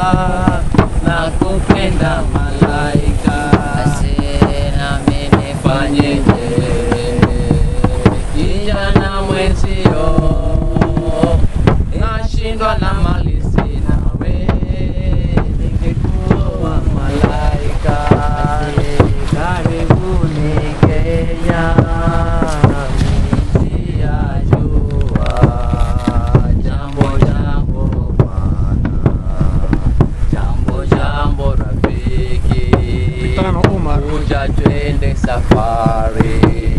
nakupenda malaika, nami nifanyeje? Kijana mwenzio, nashindwa na mali sina, we ningekuwa malaika. Karibuni Kenya, twende safari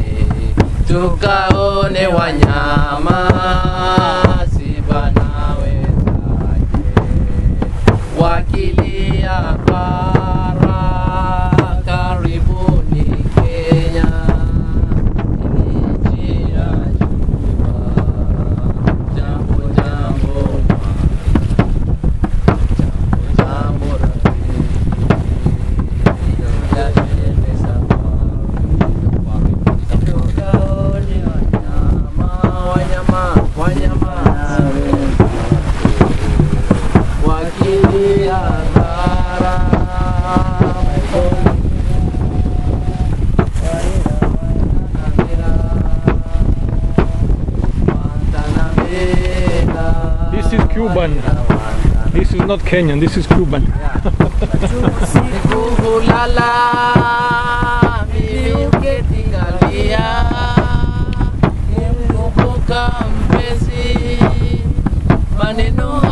tukaone wanyama, simba na wenzake wakilia para. Karibuni Kenya, nchi ya jua. Jambo jambo jambo This is Cuban. This is not Kenyan, this is Cuban. Maneno